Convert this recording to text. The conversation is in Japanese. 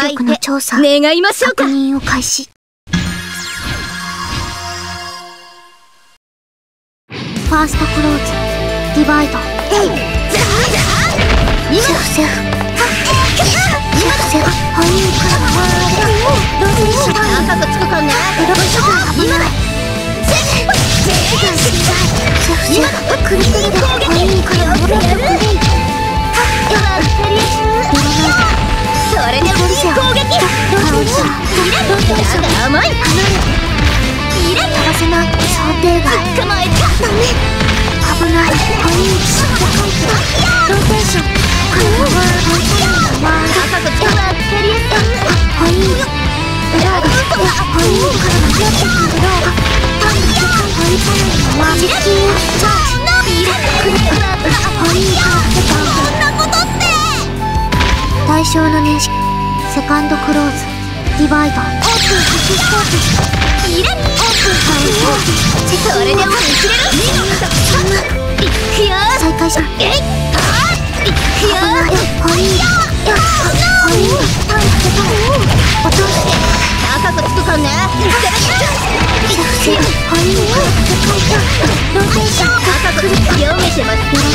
力の調査願いましょうか。 確認を開始。ファーストクローズディバイド。セフセフハインからローテーション赤くつくかね。 ローテーション危ない。セフセフクリテリでハインからローテーションそれでも攻撃。甘い。 飛ばせない。想定外。 捕まえた。 ダメ。危ない。ハインローテーション。赤くつくわ。 ハイン裏がハインから間違ってくるけどハインからチャージハインから対象の年式セカンドクローズディバイドオープン初スタートオープンそれでも生きれる。いくよ。 再開しいくよ。 ハイン落として赤くつくかね。 ハインからローテーション赤く読めてます。